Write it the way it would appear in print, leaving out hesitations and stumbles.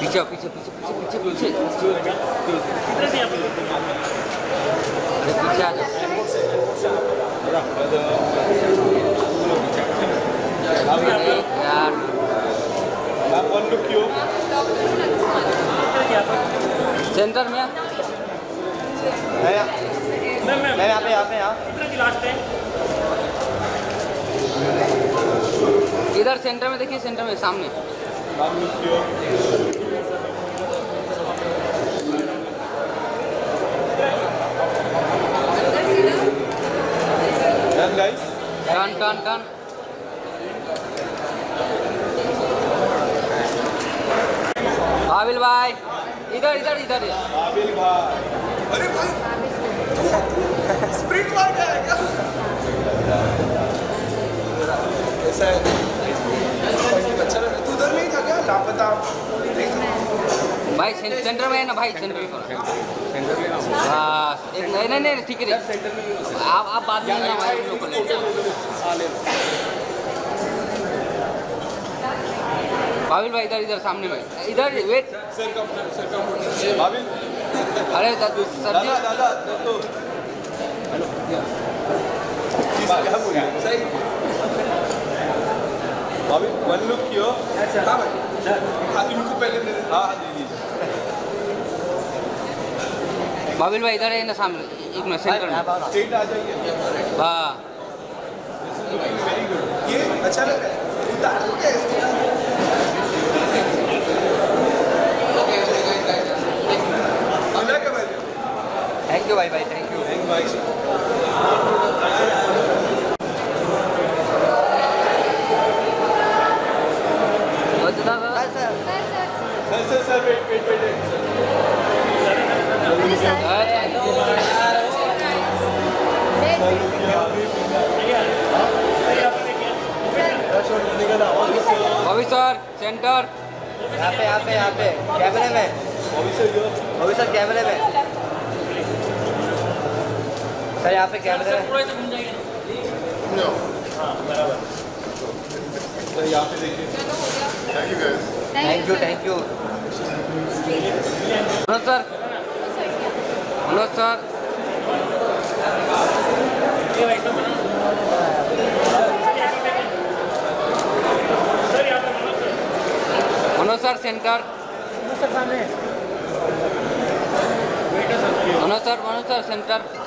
पीछे पीछे पीछे पीछे पीछे पीछे अरे पीछे आ जाओ यार। सेंटर में मैं यहाँ पे इधर सेंटर में देखिए, सेंटर में सामने। Turn turn turn. आबिल भाई इधर इधर इधर। आबिल भाई, अरे भाई स्प्रिंट मार के आएगा। ऐसा है, अच्छा लगा। तू उधर नहीं था क्या? लापता भाई सेंटर में है ना भाई, सेंटर में बस। एक नहीं नहीं ठीक है, आप बात नहीं ना भाई लोग ले बाबिल भाई इधर इधर सामने में इधर वेट। बाबिल, अरे सर जी दादा तो सही। बाबिल वन लुक कियो। हाँ भाई, हाँ इनको पहले दे दे। हाँ दे दीजिए। बाबिल भाई इधर है ना सामने, एक मिनट सेंटर में स्ट्रेट आ जाइए। हाँ वेरी गुड। ये अच्छा लग रहा है। उतार दो क्या इसको? थैंक यू भाई भाई, थैंक यू भाई। सर वेट अभी सर सेंटर यहाँ पे कैमरे में। अभी सर कैमरे में सर, यहाँ पे कैमरे में सर, यहाँ पे देखिए। Thank you Manoj sir, Manoj sir. Manoj sir center. Manoj sir centre.